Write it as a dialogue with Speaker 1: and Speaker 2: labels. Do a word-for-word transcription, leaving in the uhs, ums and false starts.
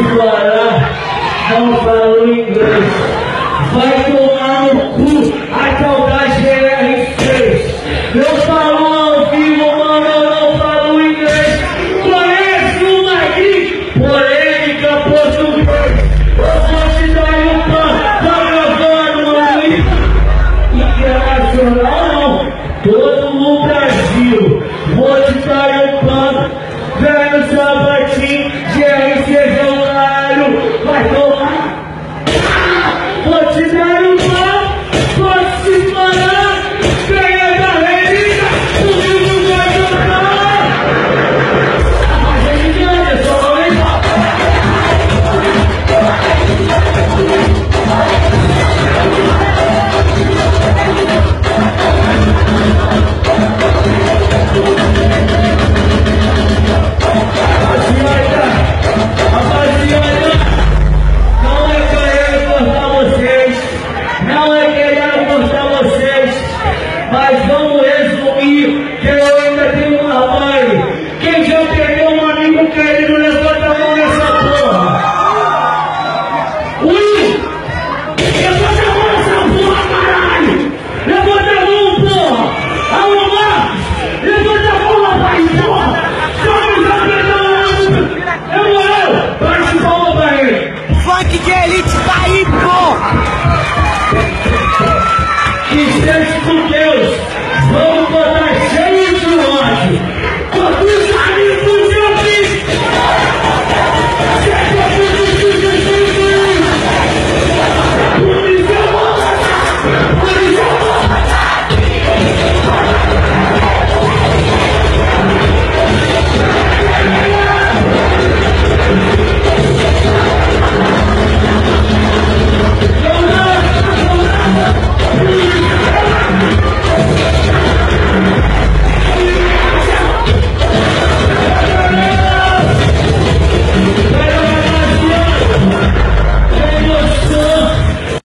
Speaker 1: te falar, não falo inglês. Vai tomar no cu, a saudade é R seis. Eu falo ao vivo, mano, eu não falo inglês. Conhece o Magui, polêmica português. Eu vou te dar um pan, tá gravando, mano. Internacional não, todo no Brasil. Vou te dar um pan, velho sapatinho, de R seis, caralho, vai tomar. Vou te dar